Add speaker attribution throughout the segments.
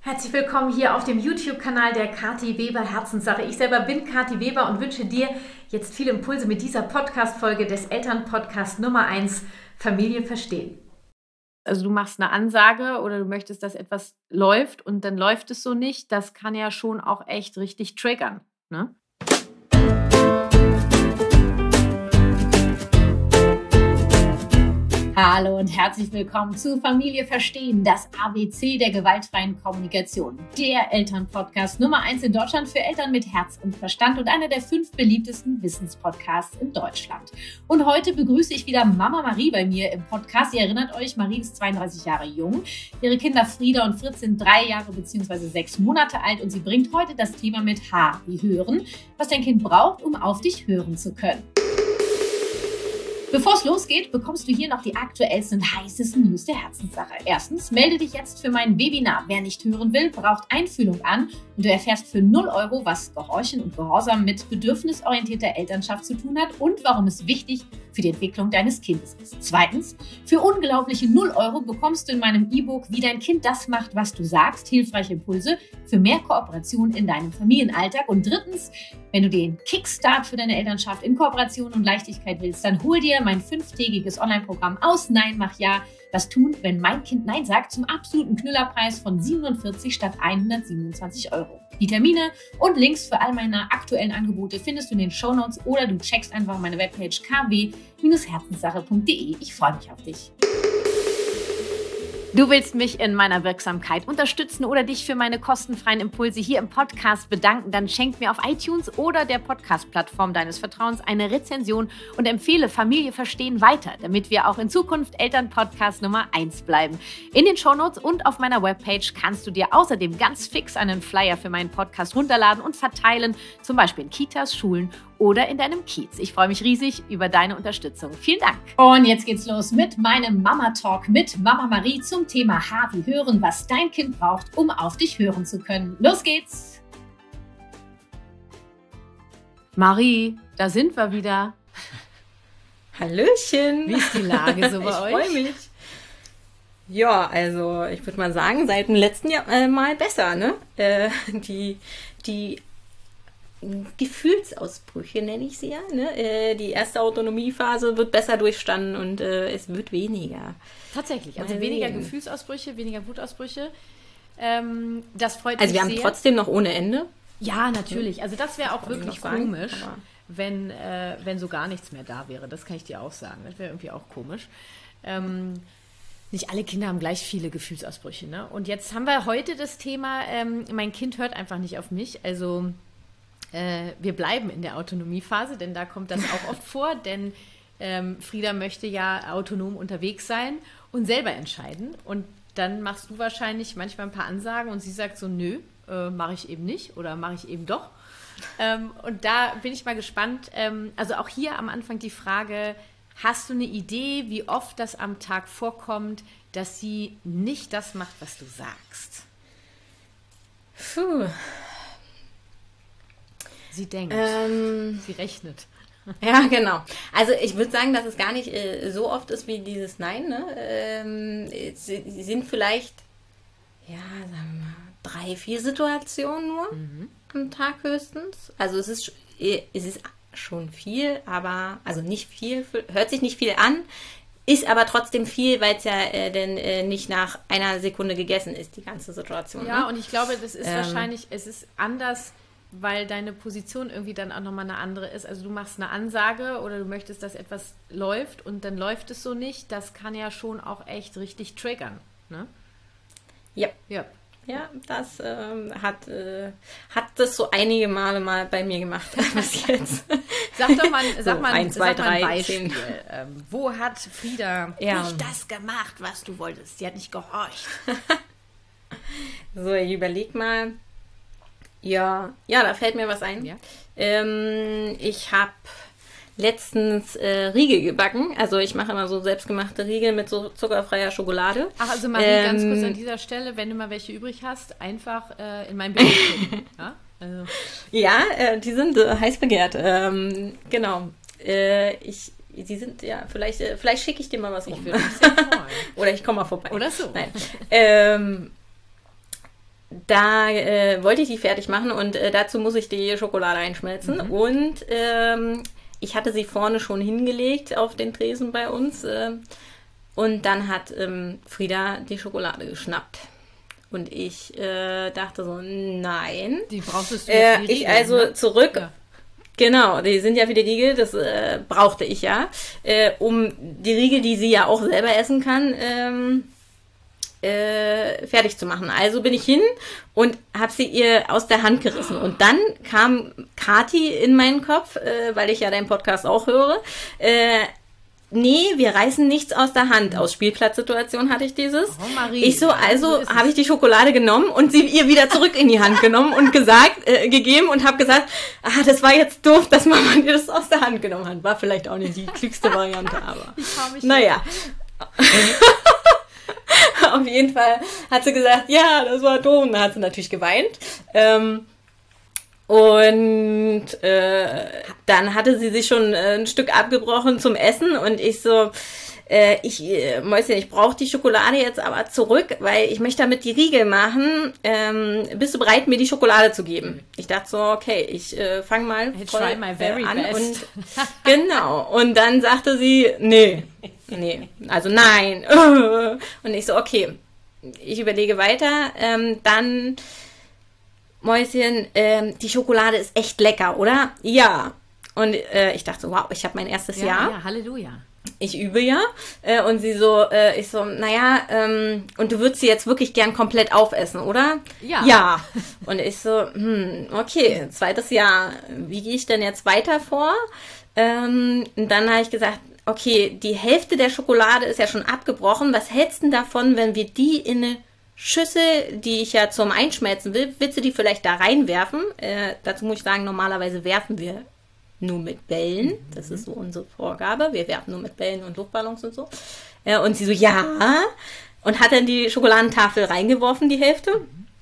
Speaker 1: Herzlich willkommen hier auf dem YouTube-Kanal der Kathi Weber Herzenssache. Ich selber bin Kathi Weber und wünsche dir jetzt viele Impulse mit dieser Podcast-Folge des Elternpodcast Nummer 1 Familie verstehen. Also du machst eine Ansage oder du möchtest, dass etwas läuft und dann läuft es so nicht. Das kann ja schon auch echt richtig triggern, ne? Hallo und herzlich willkommen zu Familie Verstehen, das ABC der gewaltfreien Kommunikation. Der Elternpodcast Nummer 1 in Deutschland für Eltern mit Herz und Verstand und einer der 5 beliebtesten Wissenspodcasts in Deutschland. Und heute begrüße ich wieder Mama Marie bei mir im Podcast. Ihr erinnert euch, Marie ist 32 Jahre jung. Ihre Kinder Frieda und Fritz sind 3 Jahre bzw. 6 Monate alt und sie bringt heute das Thema mit H wie Hören, was dein Kind braucht, um auf dich hören zu können. Bevor es losgeht, bekommst du hier noch die aktuellsten und heißesten News der Herzenssache. Erstens, melde dich jetzt für mein Webinar. Wer nicht hören will, braucht Einfühlung an und du erfährst für 0 Euro, was Gehorchen und Gehorsam mit bedürfnisorientierter Elternschaft zu tun hat und warum es wichtig für die Entwicklung deines Kindes ist. Zweitens, für unglaubliche 0 Euro bekommst du in meinem E-Book Wie dein Kind das macht, was du sagst, hilfreiche Impulse für mehr Kooperation in deinem Familienalltag. Und drittens, wenn du den Kickstart für deine Elternschaft in Kooperation und Leichtigkeit willst, dann hol dir mein 5-tägiges Online-Programm aus Nein, mach Ja. Was tun, wenn mein Kind Nein sagt, zum absoluten Knüllerpreis von 47 statt 127 Euro. Die Termine und Links für all meine aktuellen Angebote findest du in den Shownotes oder du checkst einfach meine Webpage kw-herzenssache.de. Ich freue mich auf dich. Du willst mich in meiner Wirksamkeit unterstützen oder dich für meine kostenfreien Impulse hier im Podcast bedanken, dann schenk mir auf iTunes oder der Podcast-Plattform deines Vertrauens eine Rezension und empfehle Familie Verstehen weiter, damit wir auch in Zukunft Elternpodcast Nummer 1 bleiben. In den Shownotes und auf meiner Webpage kannst du dir außerdem ganz fix einen Flyer für meinen Podcast runterladen und verteilen, zum Beispiel in Kitas, Schulen oder in deinem Kiez. Ich freue mich riesig über deine Unterstützung. Vielen Dank. Und jetzt geht's los mit meinem Mama-Talk mit Mama Marie zum Thema H wie Hören, was dein Kind braucht, um auf dich hören zu können. Los geht's! Marie, da sind wir wieder.
Speaker 2: Hallöchen!
Speaker 1: Wie ist die Lage so bei euch?
Speaker 2: Ich freue mich. Ja, also ich würde mal sagen, seit dem letzten Jahr mal besser, ne? Die Gefühlsausbrüche nenne ich sie ja. Ne? Die erste Autonomiephase wird besser durchstanden und es wird weniger.
Speaker 1: Tatsächlich, also weniger Gefühlsausbrüche, weniger Wutausbrüche. Das freut mich
Speaker 2: Also wir haben
Speaker 1: sehr.
Speaker 2: Trotzdem noch ohne Ende.
Speaker 1: Ja, natürlich. Also das wäre auch wirklich komisch,
Speaker 2: sagen,
Speaker 1: wenn so gar nichts mehr da wäre. Das kann ich dir auch sagen. Das wäre irgendwie auch komisch. Nicht alle Kinder haben gleich viele Gefühlsausbrüche. Ne? Und jetzt haben wir heute das Thema, mein Kind hört einfach nicht auf mich. Also wir bleiben in der Autonomiephase, denn da kommt das auch oft vor, denn Frieda möchte ja autonom unterwegs sein und selber entscheiden. Und dann machst du wahrscheinlich manchmal ein paar Ansagen und sie sagt so, nö, mache ich eben nicht oder mache ich eben doch. Und da bin ich mal gespannt. Also auch hier am Anfang die Frage, hast du eine Idee, wie oft das am Tag vorkommt, dass sie nicht das macht, was du sagst?
Speaker 2: Puh.
Speaker 1: Sie denkt, sie rechnet.
Speaker 2: Ja, genau. Also ich würde sagen, dass es gar nicht so oft ist wie dieses Nein. Ne? Sie sind vielleicht, ja, sagen wir mal, 3, 4 Situationen nur am Tag höchstens. Also es ist schon viel, aber, also nicht viel, hört sich nicht viel an, ist aber trotzdem viel, weil es ja denn nicht nach einer Sekunde gegessen ist, die ganze Situation.
Speaker 1: Ja,
Speaker 2: ne?
Speaker 1: und ich glaube, das ist wahrscheinlich, es ist anders, weil deine Position irgendwie dann auch nochmal eine andere ist. Also du machst eine Ansage oder du möchtest, dass etwas läuft und dann läuft es so nicht. Das kann ja schon auch echt richtig triggern. Ne?
Speaker 2: Ja.
Speaker 1: Ja.
Speaker 2: Ja, das hat das so einige Male mal bei mir gemacht bis jetzt.
Speaker 1: Sag doch mal,
Speaker 2: ein, zwei,
Speaker 1: sag mal ein
Speaker 2: drei,
Speaker 1: Beispiel.
Speaker 2: 10.
Speaker 1: Wo hat Frieda
Speaker 2: Ja.
Speaker 1: nicht das gemacht, was du wolltest? Sie hat nicht gehorcht.
Speaker 2: So, ich überleg mal. Ja, da fällt mir was ein.
Speaker 1: Ja.
Speaker 2: Ich habe letztens Riegel gebacken. Also ich mache immer so selbstgemachte Riegel mit so zuckerfreier Schokolade.
Speaker 1: Ach, also Marie, ganz kurz an dieser Stelle, wenn du mal welche übrig hast, einfach in mein Bild schicken. Ja, also.
Speaker 2: Ja, die sind heiß begehrt. Genau. Die sind, ja, vielleicht schicke ich dir mal was rum.
Speaker 1: Ich würde mich sehr freuen.
Speaker 2: Oder ich komme mal vorbei.
Speaker 1: Oder so.
Speaker 2: Nein. da wollte ich die fertig machen und dazu muss ich die Schokolade einschmelzen. Und ich hatte sie vorne schon hingelegt auf den Tresen bei uns. Und dann hat Frieda die Schokolade geschnappt. Und ich dachte so, nein.
Speaker 1: Die brauchst du für die Riegel,
Speaker 2: ich also zurück.
Speaker 1: Ja.
Speaker 2: Genau, die sind ja für die Riegel, das brauchte ich ja, um die Riegel, die sie ja auch selber essen kann, fertig zu machen. Also bin ich hin und habe sie ihr aus der Hand gerissen. Und dann kam Kathi in meinen Kopf, weil ich ja deinen Podcast auch höre, nee, wir reißen nichts aus der Hand. Aus Spielplatzsituation hatte ich dieses.
Speaker 1: Oh, Marie.
Speaker 2: Ich so, also habe ich die Schokolade genommen und sie ihr wieder zurück in die Hand genommen und gegeben und habe gesagt, das war jetzt doof, dass Mama dir das aus der Hand genommen hat. War vielleicht auch nicht die klügste Variante, aber naja. Auf jeden Fall hat sie gesagt, ja, das war doof. Und dann hat sie natürlich geweint. Und dann hatte sie sich schon ein Stück abgebrochen zum Essen und ich so, Mäuschen, ich brauche die Schokolade jetzt aber zurück, weil ich möchte damit die Riegel machen. Bist du bereit, mir die Schokolade zu geben? Ich dachte so, okay, ich fange mal voll an. Und, genau. Und dann sagte sie, nee, also nein. Und ich so, okay, ich überlege weiter. Dann, Mäuschen, die Schokolade ist echt lecker, oder? Ja. Und ich dachte so, wow, ich habe mein erstes Jahr.
Speaker 1: Ja, Halleluja.
Speaker 2: Ich übe ja. Und sie so, ich so, naja, und du würdest sie jetzt wirklich gern komplett aufessen, oder?
Speaker 1: Ja.
Speaker 2: Ja. Und ich so, okay, 2. Jahr. Wie gehe ich denn jetzt weiter vor? Und dann habe ich gesagt, okay, die Hälfte der Schokolade ist ja schon abgebrochen. Was hältst du denn davon, wenn wir die in eine Schüssel, die ich ja zum Einschmelzen will, willst du die vielleicht da reinwerfen? Dazu muss ich sagen, normalerweise werfen wir nur mit Bällen. Das ist so unsere Vorgabe. Wir werfen nur mit Bällen und Luftballons und so. Und sie so, ja. Und hat dann die Schokoladentafel reingeworfen, die Hälfte.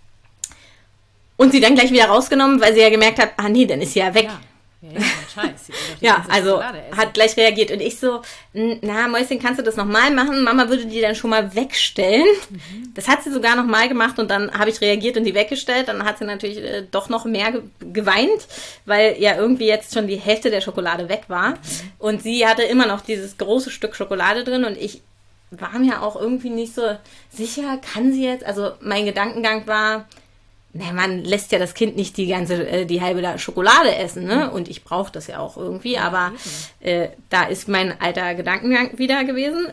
Speaker 2: Und sie dann gleich wieder rausgenommen, weil sie ja gemerkt hat, nee, dann ist sie ja weg.
Speaker 1: Ja, Scheiß.
Speaker 2: Ja, also hat gleich reagiert. Und ich so, na, Mäuschen, kannst du das nochmal machen? Mama würde die dann schon mal wegstellen. Das hat sie sogar nochmal gemacht und dann habe ich reagiert und die weggestellt. Dann hat sie natürlich doch noch mehr geweint, weil ja irgendwie jetzt schon die Hälfte der Schokolade weg war. Und sie hatte immer noch dieses große Stück Schokolade drin und ich war mir auch irgendwie nicht so sicher, kann sie jetzt, also mein Gedankengang war, man lässt ja das Kind nicht die halbe Schokolade essen, ne? Und ich brauche das ja auch irgendwie, aber da ist mein alter Gedankengang wieder gewesen.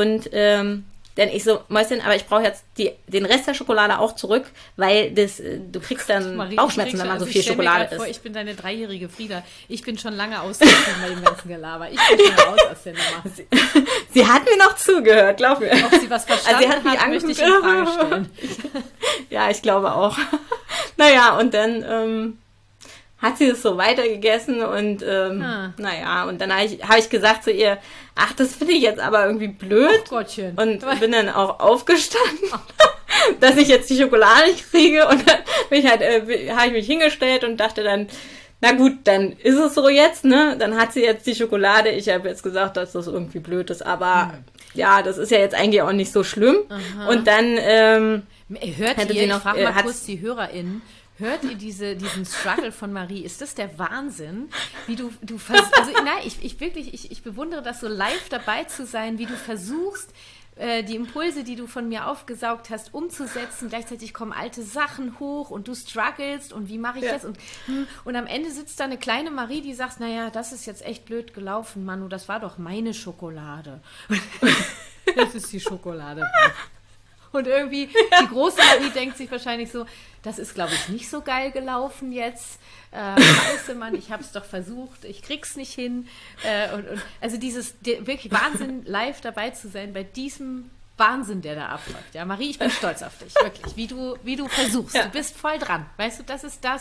Speaker 2: Denn ich so, Mäuschen, aber ich brauche jetzt den Rest der Schokolade auch zurück, weil du kriegst dann
Speaker 1: Marie,
Speaker 2: Bauchschmerzen, wenn man so viel Schokolade isst.
Speaker 1: Vor, ich bin deine 3-jährige Frieda. Ich bin schon lange ausgestiegen bei dem ganzen Gelaber. Ich bin schon raus aus der Nummer.
Speaker 2: Sie hat mir noch zugehört, glaub mir.
Speaker 1: Ob sie was verstanden hat, möchte ich in Frage stellen.
Speaker 2: Ja, ich glaube auch. Naja, und dann hat sie das so weitergegessen und naja, und dann hab ich gesagt zu ihr, ach, das finde ich jetzt aber irgendwie blöd.
Speaker 1: Oh Gottchen.
Speaker 2: Und bin dann auch aufgestanden, dass ich jetzt die Schokolade nicht kriege und dann habe ich mich hingestellt und dachte dann, na gut, dann ist es so jetzt, ne? Dann hat sie jetzt die Schokolade. Ich habe jetzt gesagt, dass das irgendwie blöd ist, aber ja, das ist ja jetzt eigentlich auch nicht so schlimm. Aha. Und dann
Speaker 1: hört ihr, ich frage mal kurz die HörerInnen, hört ihr diesen Struggle von Marie? Ist das der Wahnsinn? Wie du versuchst, also nein, ich bewundere das so live dabei zu sein, wie du versuchst, die Impulse, die du von mir aufgesaugt hast, umzusetzen. Gleichzeitig kommen alte Sachen hoch und du strugglest und wie mache ich das? Und am Ende sitzt da eine kleine Marie, die sagt, naja, das ist jetzt echt blöd gelaufen, Manu, das war doch meine Schokolade. Das ist die Schokolade. Und irgendwie, die große Marie denkt sich wahrscheinlich so, das ist, glaube ich, nicht so geil gelaufen jetzt. Scheiße, Mann, ich habe es doch versucht, ich krieg's nicht hin. Also wirklich Wahnsinn, live dabei zu sein bei diesem Wahnsinn, der da abläuft. Ja, Marie, ich bin stolz auf dich, wirklich, wie du versuchst. Ja. Du bist voll dran. Weißt du, das ist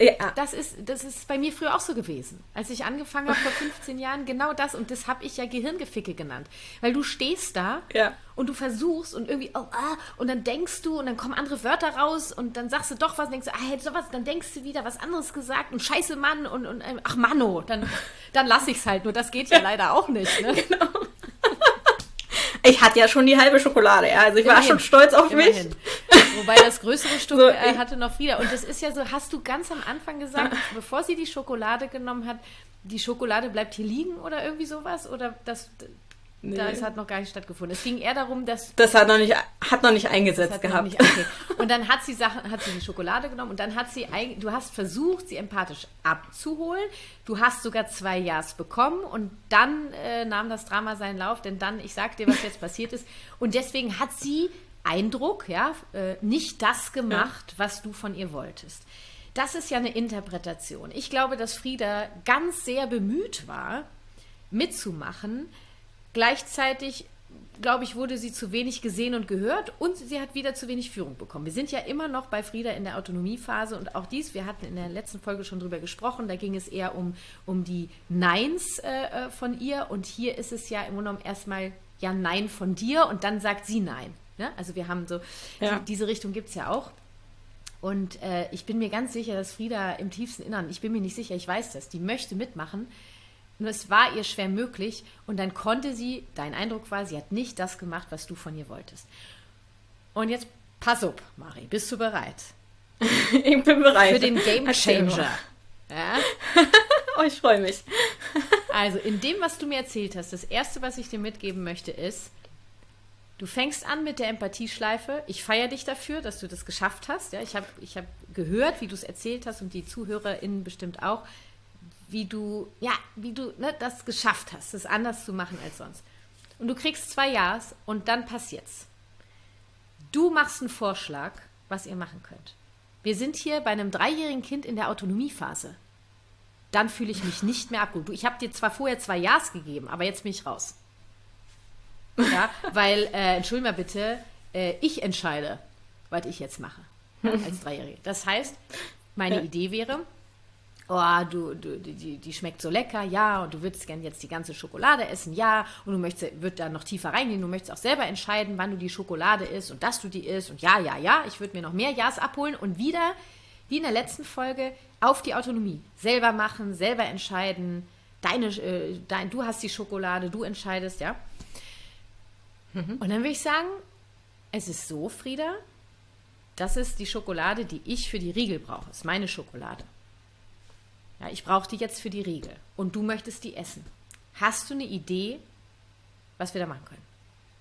Speaker 1: bei mir früher auch so gewesen. Als ich angefangen habe vor 15 Jahren, genau das, und das habe ich ja Gehirngeficke genannt. Weil du stehst da und du versuchst und irgendwie, und dann denkst du und dann kommen andere Wörter raus und dann sagst du doch was, denkst du, hättest du was, dann denkst du wieder was anderes gesagt und scheiße Mann und ach Manno, dann lass ich's halt. Nur das geht ja leider auch nicht. Ne?
Speaker 2: Genau. Ich hatte ja schon die halbe Schokolade, ja. Also ich war schon stolz auf mich.
Speaker 1: Wobei das größere Stück hatte noch Frieda. Und das ist ja so, hast du ganz am Anfang gesagt, bevor sie die Schokolade genommen hat, die Schokolade bleibt hier liegen oder irgendwie sowas? Oder das hat noch gar nicht stattgefunden. Es ging eher darum, dass...
Speaker 2: Das hat noch nicht eingesetzt gehabt.
Speaker 1: Okay. Und dann hat sie die Schokolade genommen und dann du hast versucht, sie empathisch abzuholen. Du hast sogar 2 Ja's bekommen und dann nahm das Drama seinen Lauf, denn dann, ich sag dir, was jetzt passiert ist. Und deswegen hat sie Eindruck, nicht das gemacht, was du von ihr wolltest. Das ist ja eine Interpretation. Ich glaube, dass Frieda ganz sehr bemüht war, mitzumachen. Gleichzeitig, glaube ich, wurde sie zu wenig gesehen und gehört und sie hat wieder zu wenig Führung bekommen. Wir sind ja immer noch bei Frieda in der Autonomiephase und auch wir hatten in der letzten Folge schon drüber gesprochen, da ging es eher um die Neins von ihr und hier ist es ja im Grunde genommen erstmal ja Nein von dir und dann sagt sie Nein. Ne? Also wir haben so, diese Richtung gibt es ja auch. Und ich bin mir ganz sicher, dass Frieda im tiefsten Innern, ich bin mir nicht sicher, ich weiß das, die möchte mitmachen. Nur es war ihr schwer möglich und dann konnte sie, dein Eindruck war, sie hat nicht das gemacht, was du von ihr wolltest. Und jetzt pass auf, Mari, bist du bereit?
Speaker 2: Ich bin bereit.
Speaker 1: Für den Game Changer. Ja?
Speaker 2: Oh, ich freue mich.
Speaker 1: Also in dem, was du mir erzählt hast, das Erste, was ich dir mitgeben möchte, ist, du fängst an mit der Empathieschleife. Ich feiere dich dafür, dass du das geschafft hast. Ja, ich hab gehört, wie du es erzählt hast und die ZuhörerInnen bestimmt auch, wie du das geschafft hast, das anders zu machen als sonst. Und du kriegst 2 Ja's und dann passiert's. Du machst einen Vorschlag, was ihr machen könnt. Wir sind hier bei einem 3-jährigen Kind in der Autonomiephase. Dann fühle ich mich nicht mehr abgeholt. Ich habe dir zwar vorher 2 Ja's gegeben, aber jetzt bin ich raus. Ja, weil, entschuldigung mal bitte, ich entscheide, was ich jetzt mache als 3-Jährige. Das heißt, meine Idee wäre, die schmeckt so lecker, ja, und du würdest gerne jetzt die ganze Schokolade essen, ja, und du würdest da noch tiefer reingehen, du möchtest auch selber entscheiden, wann du die Schokolade isst und dass du die isst und ja, ich würde mir noch mehr Ja's abholen und wieder, wie in der letzten Folge, auf die Autonomie. Selber machen, selber entscheiden, du hast die Schokolade, du entscheidest, ja. Und dann würde ich sagen, es ist so, Frieda, das ist die Schokolade, die ich für die Riegel brauche, das ist meine Schokolade. Ja, ich brauche die jetzt für die Riegel. Und du möchtest die essen. Hast du eine Idee, was wir da machen können?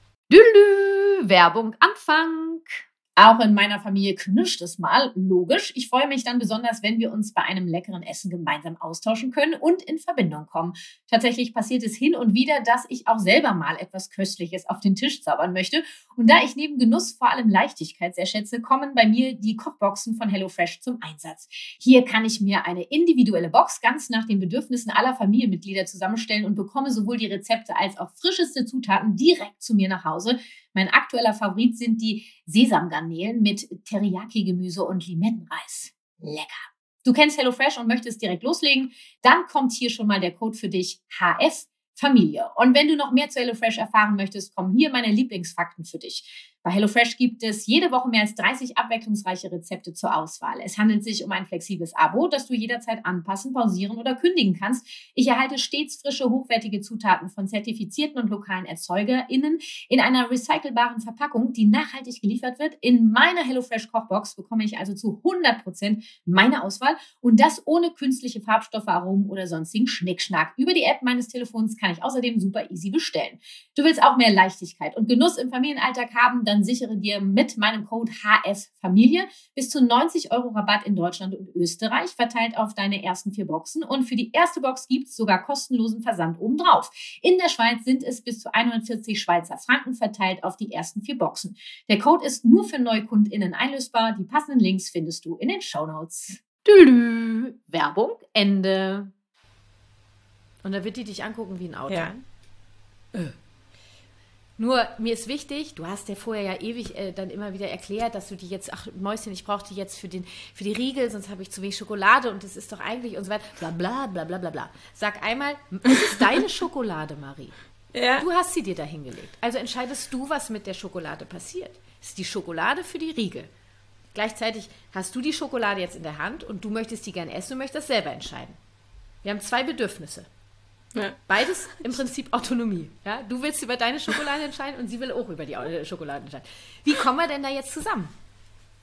Speaker 1: Werbung Anfang. Auch in meiner Familie knirscht es mal, logisch. Ich freue mich dann besonders, wenn wir uns bei einem leckeren Essen gemeinsam austauschen können und in Verbindung kommen. Tatsächlich passiert es hin und wieder, dass ich auch selber mal etwas Köstliches auf den Tisch zaubern möchte. Und da ich neben Genuss vor allem Leichtigkeit sehr schätze, kommen bei mir die Kochboxen von HelloFresh zum Einsatz. Hier kann ich mir eine individuelle Box ganz nach den Bedürfnissen aller Familienmitglieder zusammenstellen und bekomme sowohl die Rezepte als auch frischeste Zutaten direkt zu mir nach Hause. Mein aktueller Favorit sind die Sesamgarnelen mit Teriyaki-Gemüse und Limettenreis. Lecker. Du kennst HelloFresh und möchtest direkt loslegen? Dann kommt hier schon mal der Code für dich, HF Familie. Und wenn du noch mehr zu HelloFresh erfahren möchtest, kommen hier meine Lieblingsfakten für dich. Bei HelloFresh gibt es jede Woche mehr als 30 abwechslungsreiche Rezepte zur Auswahl. Es handelt sich um ein flexibles Abo, das du jederzeit anpassen, pausieren oder kündigen kannst. Ich erhalte stets frische, hochwertige Zutaten von zertifizierten und lokalen ErzeugerInnen in einer recycelbaren Verpackung, die nachhaltig geliefert wird. In meiner HelloFresh Kochbox bekomme ich also zu 100% meine Auswahl und das ohne künstliche Farbstoffe, Aromen oder sonstigen Schnickschnack. Über die App meines Telefons kann ich außerdem super easy bestellen. Du willst auch mehr Leichtigkeit und Genuss im Familienalltag haben, dann sichere dir mit meinem Code HFFamilie bis zu 90 € Rabatt in Deutschland und Österreich, verteilt auf deine ersten 4 Boxen. Und für die erste Box gibt es sogar kostenlosen Versand obendrauf. In der Schweiz sind es bis zu 140 Schweizer Franken verteilt auf die ersten 4 Boxen. Der Code ist nur für NeukundInnen einlösbar. Die passenden Links findest du in den Shownotes. Werbung, Ende. Und da wird die dich angucken wie ein Auto.
Speaker 2: Ja.
Speaker 1: Nur, mir ist wichtig, du hast ja vorher ja ewig dann immer wieder erklärt, dass du die jetzt, ach Mäuschen, ich brauche die jetzt für die Riegel, sonst habe ich zu wenig Schokolade und das ist doch eigentlich und so weiter, bla bla bla bla bla bla. Sag einmal, es ist deine Schokolade, Marie.
Speaker 2: Ja.
Speaker 1: Du hast sie dir da hingelegt. Also entscheidest du, was mit der Schokolade passiert. Es ist die Schokolade für die Riegel. Gleichzeitig hast du die Schokolade jetzt in der Hand und du möchtest die gerne essen und möchtest das selber entscheiden. Wir haben 2 Bedürfnisse.
Speaker 2: Ja.
Speaker 1: Beides im Prinzip Autonomie. Ja? Du willst über deine Schokolade entscheiden und sie will auch über die Schokolade entscheiden. Wie kommen wir denn da jetzt zusammen?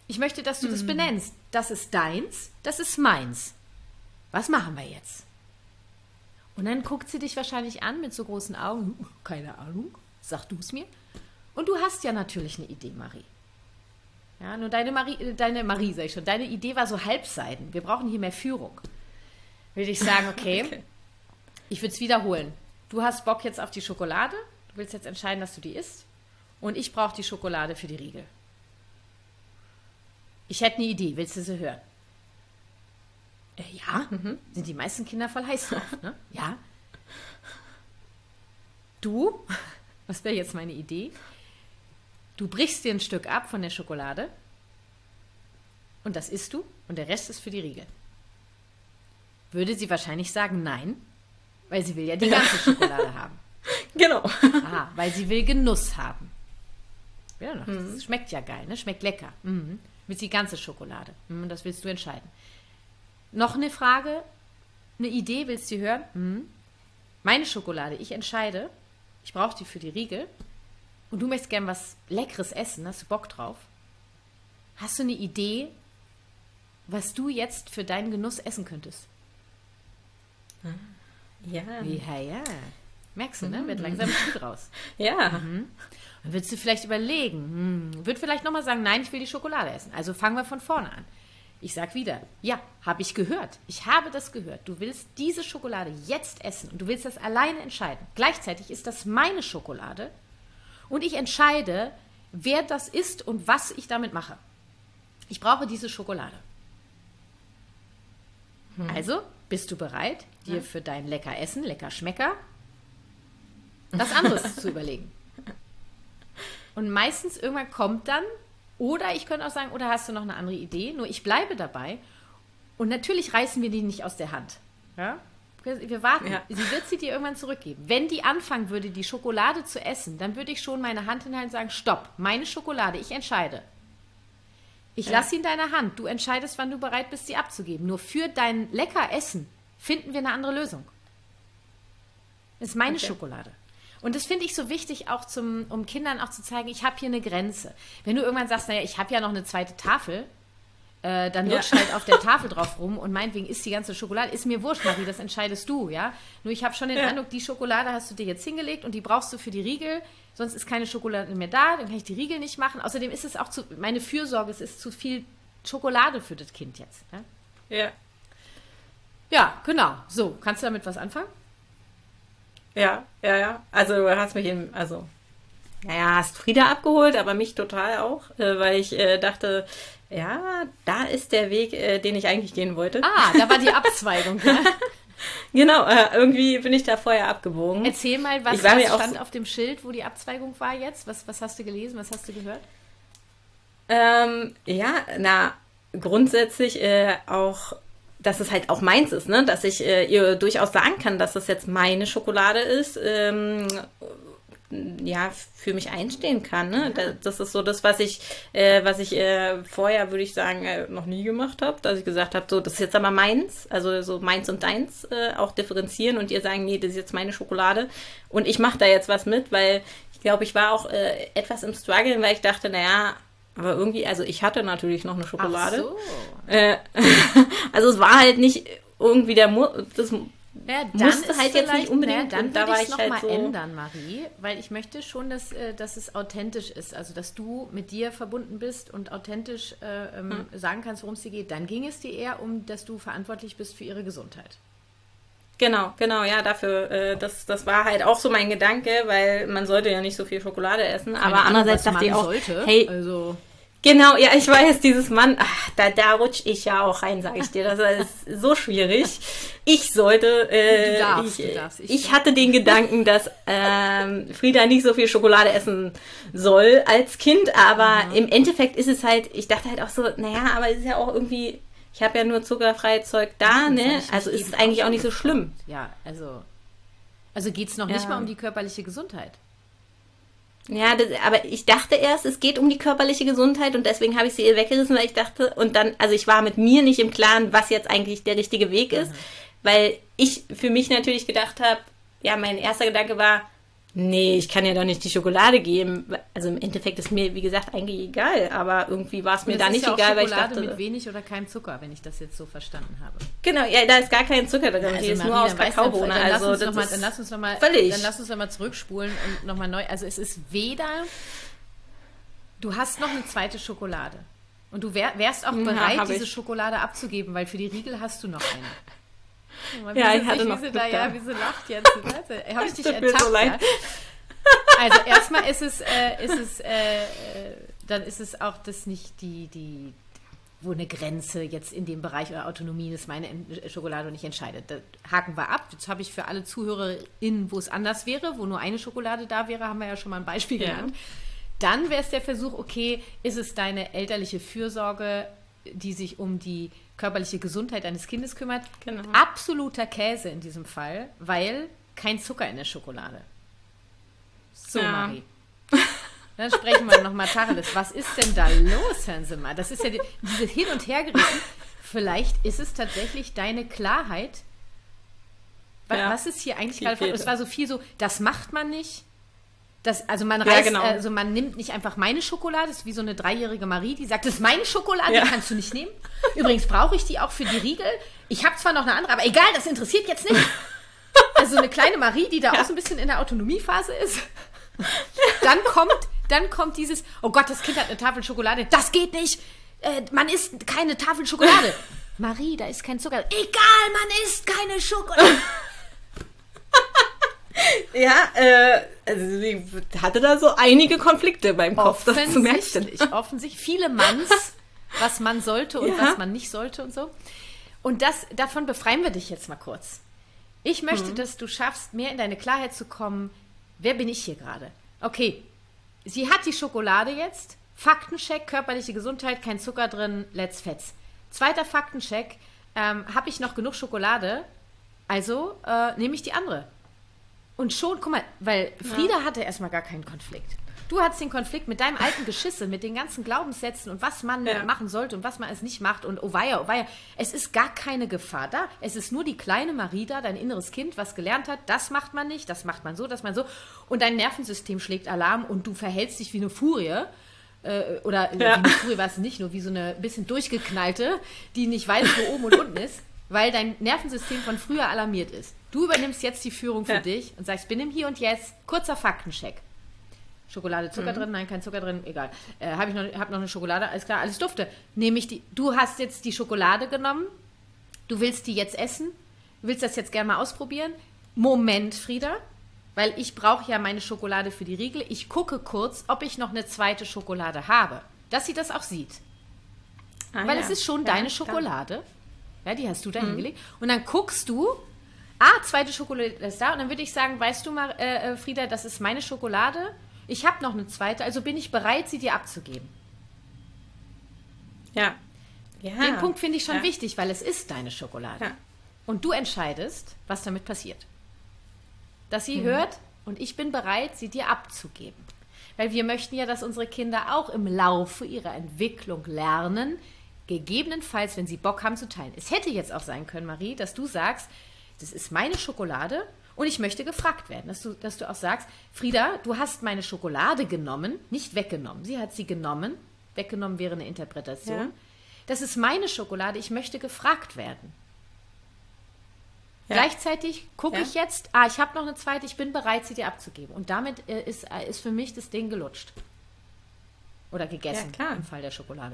Speaker 3: Ich möchte, dass du das benennst. Das ist deins, das ist meins. Was machen wir jetzt? Und dann guckt sie dich wahrscheinlich an mit so großen Augen. Keine Ahnung, sag du es mir. Und du hast ja natürlich eine Idee, Marie. Ja, nur deine Idee war so halbseiden. Wir brauchen hier mehr Führung. Würde ich sagen, okay. Ich würde es wiederholen. Du hast Bock jetzt auf die Schokolade. Du willst jetzt entscheiden, dass du die isst. Und ich brauche die Schokolade für die Riegel. Ich hätte eine Idee. Willst du sie hören? Ja. Sind die meisten Kinder voll heiß drauf, ne? Ja. Du, was wäre jetzt meine Idee? Du brichst dir ein Stück ab von der Schokolade und das isst du und der Rest ist für die Riegel. Würde sie wahrscheinlich sagen, nein, weil sie will ja die ganze Schokolade haben.
Speaker 2: Genau.
Speaker 3: Aha, weil sie will Genuss haben. Ja, noch, das schmeckt ja geil, ne? Schmeckt lecker. Mit die ganze Schokolade. Das willst du entscheiden. Noch eine Frage, eine Idee, willst du hören? Meine Schokolade, ich entscheide, ich brauche die für die Riegel. Und du möchtest gern was Leckeres essen, hast du Bock drauf? Hast du eine Idee, was du jetzt für deinen Genuss essen könntest?
Speaker 2: Ja.
Speaker 3: Ja. Merkst du, ne? Wird langsam gut raus.
Speaker 2: Ja.
Speaker 3: Dann würdest du vielleicht überlegen, würde vielleicht nochmal sagen, nein, ich will die Schokolade essen. Also fangen wir von vorne an. Ich sag wieder, ja, habe ich gehört. Ich habe das gehört. Du willst diese Schokolade jetzt essen und du willst das alleine entscheiden. Gleichzeitig ist das meine Schokolade. Und ich entscheide, wer das ist und was ich damit mache. Ich brauche diese Schokolade. Also, bist du bereit, dir für dein lecker Essen, lecker Schmecker, was anderes zu überlegen? Und meistens irgendwann kommt dann, oder ich könnte auch sagen, oder hast du noch eine andere Idee? Nur ich bleibe dabei. Und natürlich reißen wir die nicht aus der Hand. Ja? Wir warten. Ja. Sie wird sie dir irgendwann zurückgeben. Wenn die anfangen würde, die Schokolade zu essen, dann würde ich schon meine Hand hinhalten und sagen, stopp, meine Schokolade, ich entscheide. Ich lasse sie in deiner Hand. Du entscheidest, wann du bereit bist, sie abzugeben. Nur für dein lecker Essen finden wir eine andere Lösung. Das ist meine Schokolade. Und das finde ich so wichtig, auch um Kindern auch zu zeigen, ich habe hier eine Grenze. Wenn du irgendwann sagst, naja, ich habe ja noch eine zweite Tafel, dann lutscht halt auf der Tafel drauf rum und meinetwegen isst die ganze Schokolade. Ist mir wurscht, Marie, das entscheidest du, ja. Nur ich habe schon den Eindruck, die Schokolade hast du dir jetzt hingelegt und die brauchst du für die Riegel, sonst ist keine Schokolade mehr da, dann kann ich die Riegel nicht machen. Außerdem ist es auch meine Fürsorge, es ist zu viel Schokolade für das Kind jetzt. Ja, ja, genau. So, kannst du damit was anfangen?
Speaker 2: Ja. Also du hast mich hast Frieda abgeholt, aber mich total auch, weil ich dachte, ja, da ist der Weg, den ich eigentlich gehen wollte.
Speaker 3: Ah, da war die Abzweigung, ja?
Speaker 2: Genau, irgendwie bin ich da vorher abgebogen.
Speaker 3: Erzähl mal, was stand auf dem Schild, wo die Abzweigung war jetzt? Was hast du gelesen, was hast du gehört?
Speaker 2: Grundsätzlich auch, dass es halt auch meins ist, ne? Dass ich ihr durchaus sagen kann, dass das jetzt meine Schokolade ist, für mich einstehen kann. Ne? Ja. Das ist so das, was ich vorher, würde ich sagen, noch nie gemacht habe, dass ich gesagt habe, so, das ist jetzt aber meins, also so meins und deins auch differenzieren und ihr sagen, nee, das ist jetzt meine Schokolade und ich mache da jetzt was mit, weil ich glaube, ich war auch etwas im Struggle, weil ich dachte, naja, aber irgendwie, also ich hatte natürlich noch eine Schokolade.
Speaker 3: Ach so.
Speaker 2: Also es war halt nicht irgendwie das
Speaker 3: dann musste halt jetzt nicht unbedingt. Dann würde ich es nochmal
Speaker 2: so
Speaker 3: ändern, Marie, weil ich möchte schon, dass es authentisch ist, also dass du mit dir verbunden bist und authentisch sagen kannst, worum es dir geht. Dann ging es dir eher dass du verantwortlich bist für ihre Gesundheit.
Speaker 2: Genau, ja, dafür, das war halt auch so mein Gedanke, weil man sollte ja nicht so viel Schokolade essen, aber andererseits dachte ich auch, hey, also genau, ja, ich weiß, dieses Mann, da rutsche ich ja auch rein, sage ich dir. Das ist so schwierig. Ich sollte, ich hatte den Gedanken, dass Frieda nicht so viel Schokolade essen soll als Kind, aber im Endeffekt ist es halt, ich dachte halt auch so, naja, aber es ist ja auch irgendwie, ich habe ja nur zuckerfreies Zeug da, ne? Also ist es eigentlich auch nicht so schlimm.
Speaker 3: Ja, also geht es noch nicht mal um die körperliche Gesundheit.
Speaker 2: Ja, aber ich dachte erst, es geht um die körperliche Gesundheit und deswegen habe ich sie ihr weggerissen, weil ich dachte, und dann, also ich war mit mir nicht im Klaren, was jetzt eigentlich der richtige Weg ist, weil ich für mich natürlich gedacht habe, ja, mein erster Gedanke war, Nee, ich kann ja doch nicht die Schokolade geben. Also im Endeffekt ist mir, wie gesagt, eigentlich egal. Aber irgendwie war es mir da nicht egal, weil ich dachte...
Speaker 3: Schokolade mit wenig oder keinem Zucker, wenn ich das jetzt so verstanden habe.
Speaker 2: Genau, ja, da ist gar kein Zucker drin.
Speaker 3: Also
Speaker 2: die ist
Speaker 3: Marie,
Speaker 2: nur aus Kakaobohnen.
Speaker 3: Dann
Speaker 2: Also
Speaker 3: lass uns nochmal zurückspulen und nochmal neu. Also es ist weder... Du hast noch eine zweite Schokolade. Und du wärst auch bereit, diese Schokolade abzugeben, weil für die Riegel hast du noch eine.
Speaker 2: Ja, ich hatte noch
Speaker 3: wie sie lacht jetzt. Habe ich dich ertappt? So leid. Ja? Also erstmal dann ist es auch das nicht wo eine Grenze jetzt in dem Bereich oder Autonomie ist meine Schokolade nicht entscheidet. Da haken wir ab. Jetzt habe ich für alle ZuhörerInnen, wo es anders wäre, wo nur eine Schokolade da wäre, haben wir ja schon mal ein Beispiel genannt. Dann wäre es der Versuch, okay, ist es deine elterliche Fürsorge, die sich um die körperliche Gesundheit eines Kindes kümmert? Genau. Absoluter Käse in diesem Fall, weil kein Zucker in der Schokolade. So, ja. Marie. Dann sprechen wir nochmal Tacheles. Was ist denn da los, hören Sie mal? Das ist ja dieses Hin- und Hergerissen. Vielleicht ist es tatsächlich deine Klarheit. Was ist hier eigentlich gerade? Es war so viel so, das macht man nicht. Man nimmt nicht einfach meine Schokolade, das ist wie so eine 3-jährige Marie, die sagt, das ist meine Schokolade, die kannst du nicht nehmen. Übrigens brauche ich die auch für die Riegel. Ich habe zwar noch eine andere, aber egal, das interessiert jetzt nicht. Also eine kleine Marie, die da auch so ein bisschen in der Autonomiephase ist. Dann kommt dieses, oh Gott, das Kind hat eine Tafel Schokolade, das geht nicht, man isst keine Tafel Schokolade. Marie, da ist kein Zucker. Egal, man isst keine Schokolade.
Speaker 2: Ja, also ich hatte da so einige Konflikte beim Kopf.
Speaker 3: Offensichtlich. Viele Manns, was man sollte und was man nicht sollte und so. Und davon befreien wir dich jetzt mal kurz. Ich möchte, dass du schaffst, mehr in deine Klarheit zu kommen. Wer bin ich hier gerade? Okay, sie hat die Schokolade jetzt. Faktencheck, körperliche Gesundheit, kein Zucker drin, let's fetz. Zweiter Faktencheck, habe ich noch genug Schokolade? Also nehme ich die andere. Und schon, guck mal, weil Frieda hatte erstmal gar keinen Konflikt. Du hattest den Konflikt mit deinem alten Geschisse, mit den ganzen Glaubenssätzen und was man machen sollte und was man es nicht macht und oh weia. Es ist gar keine Gefahr da. Es ist nur die kleine Marie da, dein inneres Kind, was gelernt hat, das macht man nicht, das macht man so, das macht man so. Und dein Nervensystem schlägt Alarm und du verhältst dich wie eine Furie. Wie eine Furie war es nicht, nur wie so eine bisschen durchgeknallte, die nicht weiß, wo oben und unten ist, weil dein Nervensystem von früher alarmiert ist. Du übernimmst jetzt die Führung für dich und sagst, bin im Hier und Jetzt. Kurzer Faktencheck. Schokolade, Zucker drin? Nein, kein Zucker drin. Egal. Hab noch eine Schokolade? Alles klar, alles dufte. Nehme ich die. Du hast jetzt die Schokolade genommen. Du willst die jetzt essen. Du willst das jetzt gerne mal ausprobieren. Moment, Frieda. Weil ich brauche ja meine Schokolade für die Riegel. Ich gucke kurz, ob ich noch eine zweite Schokolade habe. Dass sie das auch sieht. Weil es ist schon deine Schokolade. Klar. Ja, die hast du da hingelegt. Und dann guckst du, zweite Schokolade ist da. Und dann würde ich sagen, weißt du mal, Frieda, das ist meine Schokolade. Ich habe noch eine zweite, also bin ich bereit, sie dir abzugeben.
Speaker 2: Ja.
Speaker 3: Den Punkt finde ich schon wichtig, weil es ist deine Schokolade. Ja. Und du entscheidest, was damit passiert. Dass sie hört und ich bin bereit, sie dir abzugeben. Weil wir möchten ja, dass unsere Kinder auch im Laufe ihrer Entwicklung lernen, gegebenenfalls, wenn sie Bock haben, zu teilen. Es hätte jetzt auch sein können, Marie, dass du sagst, das ist meine Schokolade und ich möchte gefragt werden. Dass du auch sagst, Frieda, du hast meine Schokolade genommen, nicht weggenommen. Sie hat sie genommen. Weggenommen wäre eine Interpretation. Ja. Das ist meine Schokolade, ich möchte gefragt werden. Ja. Gleichzeitig gucke ich jetzt, ich habe noch eine zweite, ich bin bereit, sie dir abzugeben. Und damit ist für mich das Ding gelutscht. Oder gegessen, im Fall der Schokolade.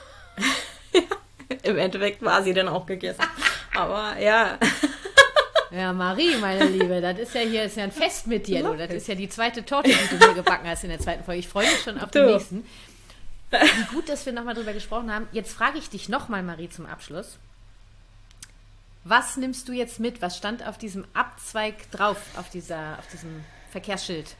Speaker 2: Im Endeffekt war sie dann auch gegessen. Aber ja.
Speaker 3: Ja, Marie, meine Liebe, das ist ja hier ein Fest mit dir, du. Das ist ja die zweite Torte, die du mir gebacken hast in der zweiten Folge. Ich freue mich schon auf den nächsten. Wie gut, dass wir nochmal drüber gesprochen haben. Jetzt frage ich dich nochmal, Marie, zum Abschluss. Was nimmst du jetzt mit? Was stand auf diesem Abzweig drauf, auf diesem Verkehrsschild?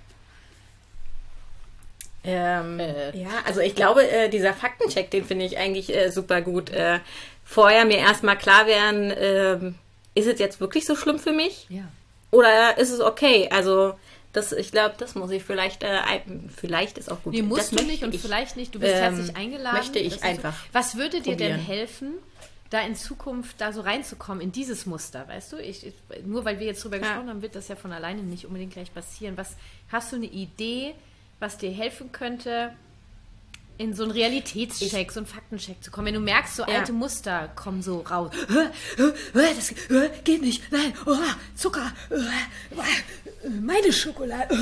Speaker 2: Also ich glaube, dieser Faktencheck, den finde ich eigentlich super gut. Vorher mir erstmal klar werden, ist es jetzt wirklich so schlimm für mich?
Speaker 3: Ja.
Speaker 2: Oder ist es okay? Also ich glaube, das muss ich vielleicht ist auch gut.
Speaker 3: Nee, musst du nicht und vielleicht nicht. Du bist herzlich eingeladen.
Speaker 2: Möchte ich einfach.
Speaker 3: Was würde dir denn helfen, da in Zukunft da so reinzukommen in dieses Muster, weißt du? Nur weil wir jetzt drüber gesprochen haben, wird das ja von alleine nicht unbedingt gleich passieren. Hast du eine Idee, was dir helfen könnte, in so einen Realitätscheck, so einen Faktencheck zu kommen? Wenn du merkst, so alte Muster kommen so raus. Das geht nicht. Nein, Zucker. Meine Schokolade.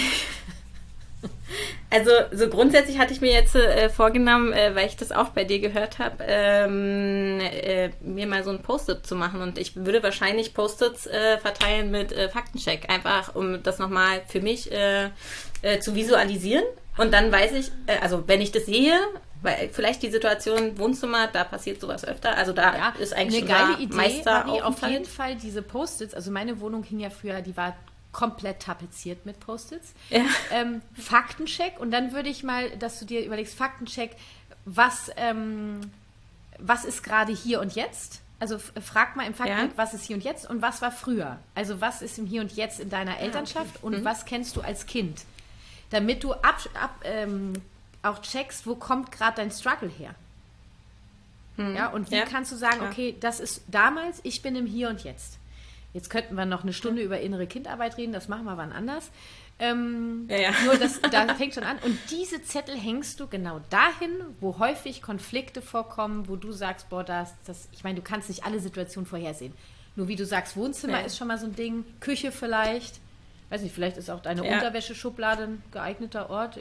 Speaker 2: Also so grundsätzlich hatte ich mir jetzt vorgenommen, weil ich das auch bei dir gehört habe, mir mal so ein Post-it zu machen. Und ich würde wahrscheinlich Post-its verteilen mit Faktencheck, einfach um das nochmal für mich zu visualisieren. Und dann weiß ich, also wenn ich das sehe, weil vielleicht die Situation Wohnzimmer, da passiert sowas öfter. Also da ist eigentlich
Speaker 3: eine geile Idee,
Speaker 2: Meister
Speaker 3: Marie, auf jeden Fall diese Post-its. Also meine Wohnung hing ja früher, die war komplett tapeziert mit Post-its. Ja. Faktencheck, und dann würde ich mal, dass du dir überlegst, Faktencheck, was ist gerade hier und jetzt? Also frag mal im Faktencheck, was ist hier und jetzt und was war früher? Also was ist im Hier und Jetzt in deiner Elternschaft und was kennst du als Kind? Damit du auch checkst, wo kommt gerade dein Struggle her? Ja, und wie kannst du sagen, okay, das ist damals, ich bin im Hier und Jetzt. Jetzt könnten wir noch eine Stunde über innere Kindarbeit reden, das machen wir wann anders. Nur da fängt schon an. Und diese Zettel hängst du genau dahin, wo häufig Konflikte vorkommen, wo du sagst, boah, ich meine, du kannst nicht alle Situationen vorhersehen. Nur wie du sagst, Wohnzimmer ist schon mal so ein Ding, Küche vielleicht. Weiß nicht, vielleicht ist auch deine Unterwäscheschublade ein geeigneter Ort.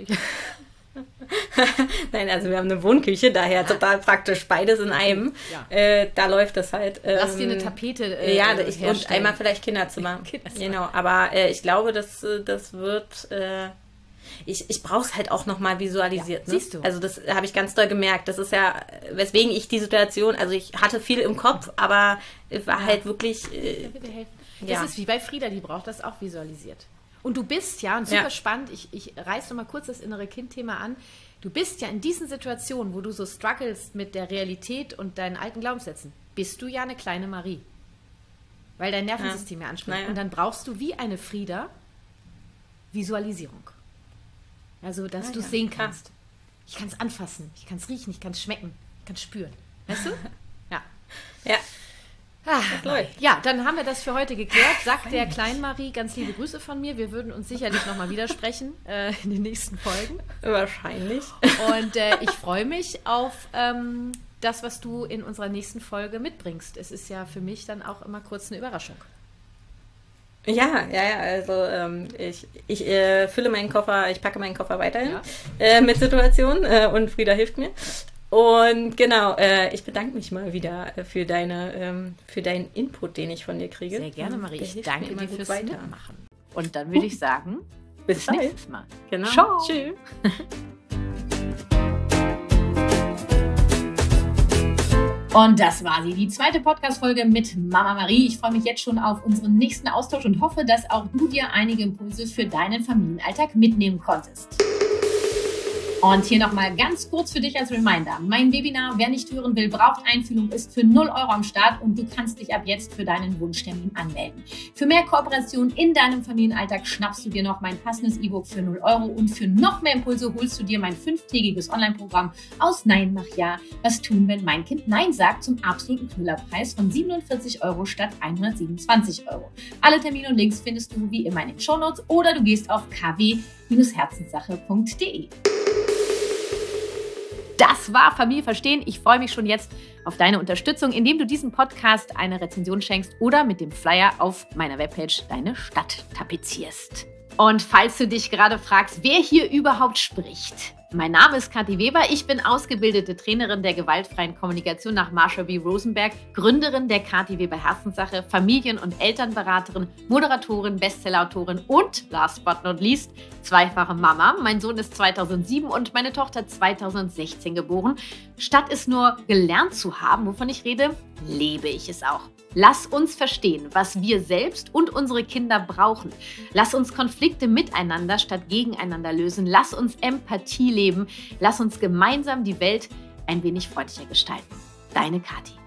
Speaker 2: Nein, also wir haben eine Wohnküche, daher total praktisch, beides in einem. Ja. Da läuft das halt.
Speaker 3: Lass dir eine Tapete
Speaker 2: und einmal vielleicht Kinderzimmer. Genau, aber ich glaube, das wird... Ich brauche es halt auch nochmal visualisiert. Ne? Siehst du. Also das habe ich ganz doll gemerkt. Das ist ja, weswegen ich die Situation, also ich hatte viel im Kopf, aber es war halt wirklich...
Speaker 3: Das ist wie bei Frieda, die braucht das auch visualisiert. Und du bist ja, und super spannend, ich reiße noch mal kurz das innere Kind-Thema an, du bist ja in diesen Situationen, wo du so struggles mit der Realität und deinen alten Glaubenssätzen, bist du ja eine kleine Marie. Weil dein Nervensystem ja anspringt. Ja. Und dann brauchst du wie eine Frieda Visualisierung. Also, dass du es sehen kannst. Ich kann es anfassen, ich kann es riechen, ich kann es schmecken, ich kann es spüren. Weißt du? Ja. Ja, dann haben wir das für heute geklärt. Sagt der Klein-Marie ganz liebe Grüße von mir. Wir würden uns sicherlich nochmal widersprechen in den nächsten Folgen.
Speaker 2: Wahrscheinlich.
Speaker 3: Und ich freue mich auf das, was du in unserer nächsten Folge mitbringst. Es ist ja für mich dann auch immer kurz eine Überraschung.
Speaker 2: Ja, also ich fülle meinen Koffer, ich packe meinen Koffer weiterhin mit Situationen und Frieda hilft mir. Und genau, ich bedanke mich mal wieder für deinen Input, den ich von dir kriege.
Speaker 3: Sehr gerne, Marie. Ich danke dir fürs Mitmachen. Und dann würde ich sagen, bis nächstes Mal.
Speaker 2: Genau.
Speaker 3: Ciao.
Speaker 2: Tschüss.
Speaker 1: Und das war sie, die zweite Podcast-Folge mit Mama Marie. Ich freue mich jetzt schon auf unseren nächsten Austausch und hoffe, dass auch du dir einige Impulse für deinen Familienalltag mitnehmen konntest. Und hier nochmal ganz kurz für dich als Reminder. Mein Webinar, wer nicht hören will, braucht Einfühlung, ist für 0 Euro am Start und du kannst dich ab jetzt für deinen Wunschtermin anmelden. Für mehr Kooperation in deinem Familienalltag schnappst du dir noch mein passendes E-Book für 0 Euro und für noch mehr Impulse holst du dir mein 5-tägiges Online-Programm aus Nein mach Ja, was tun, wenn mein Kind Nein sagt, zum absoluten Knüllerpreis von 47 Euro statt 127 Euro. Alle Termine und Links findest du wie immer in den Shownotes oder du gehst auf kw-herzenssache.de. Das war Familie verstehen. Ich freue mich schon jetzt auf deine Unterstützung, indem du diesem Podcast eine Rezension schenkst oder mit dem Flyer auf meiner Webpage deine Stadt tapezierst. Und falls du dich gerade fragst, wer hier überhaupt spricht. Mein Name ist Kathi Weber, ich bin ausgebildete Trainerin der gewaltfreien Kommunikation nach Marsha B. Rosenberg, Gründerin der Kathi Weber Herzenssache, Familien- und Elternberaterin, Moderatorin, Bestsellerautorin und, last but not least, zweifache Mama. Mein Sohn ist 2007 und meine Tochter 2016 geboren. Statt es nur gelernt zu haben, wovon ich rede, lebe ich es auch. Lass uns verstehen, was wir selbst und unsere Kinder brauchen. Lass uns Konflikte miteinander statt gegeneinander lösen. Lass uns Empathie leben. Lass uns gemeinsam die Welt ein wenig freundlicher gestalten. Deine Kathi.